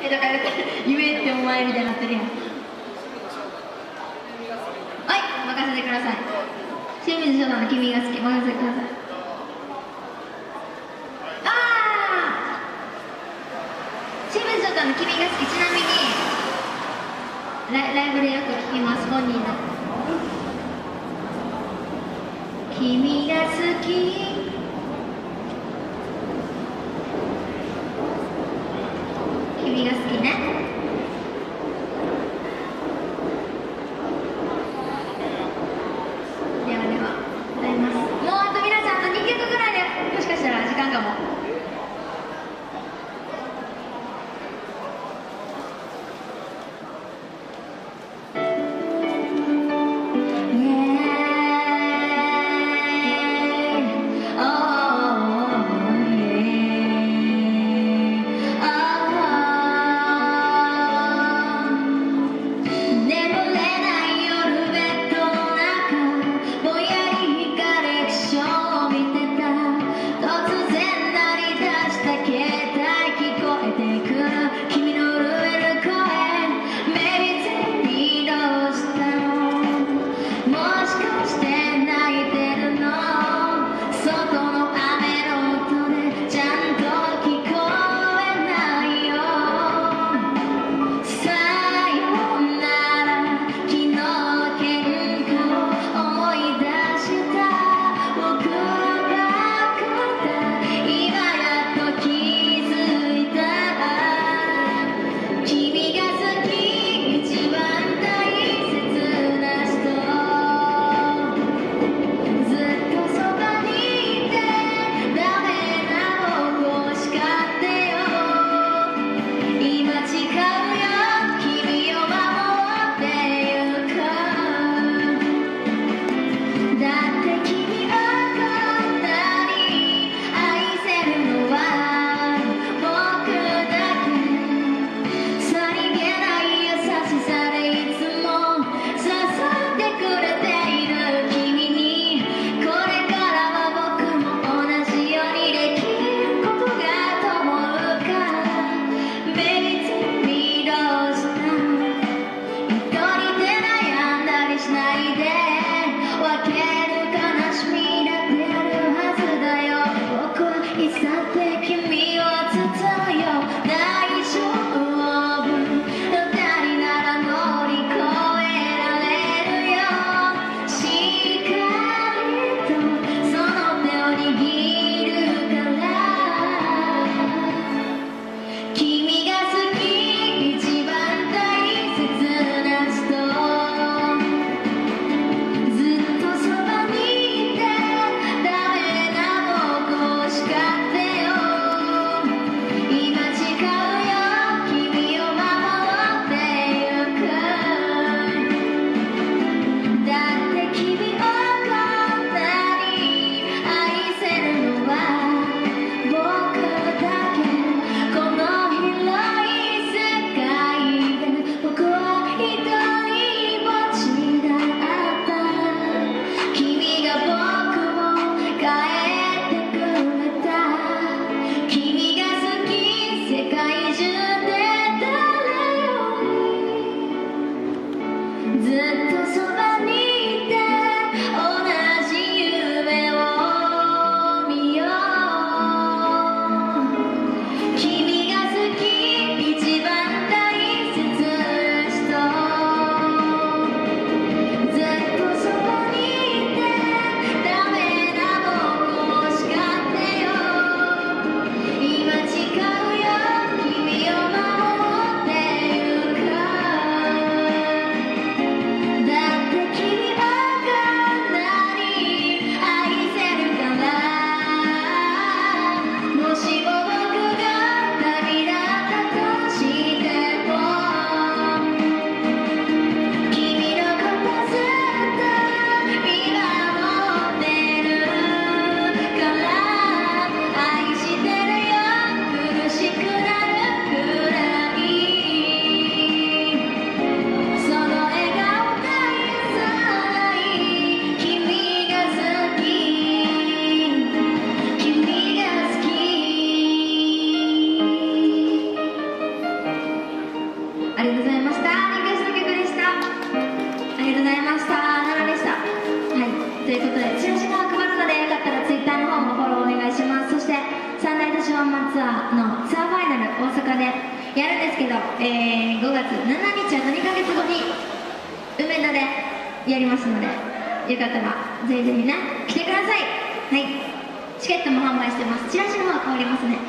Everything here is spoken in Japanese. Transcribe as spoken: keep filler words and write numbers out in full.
え、だから言えってお前みたいになってるやん。はい、任せてください。清水翔太の君が好き、任せてください。ああ、清水翔太の君が好き、ちなみにライ、ライブでよく聞きます、本人の。君が好き、君が好きね。ではでは歌います。もうあと皆さんあとにきょくぐらいでもしかしたら時間かも。 ということで、チラシが配るのでよかったら Twitter の方もフォローお願いします。そしてサンライトショーマンツアーのツアーファイナル大阪でやるんですけど、えー、ごがつついたち、あとにかげつごに梅田でやりますので、よかったらぜひぜひね来てください。はい、チケットも販売してます。チラシの方は変わりますね。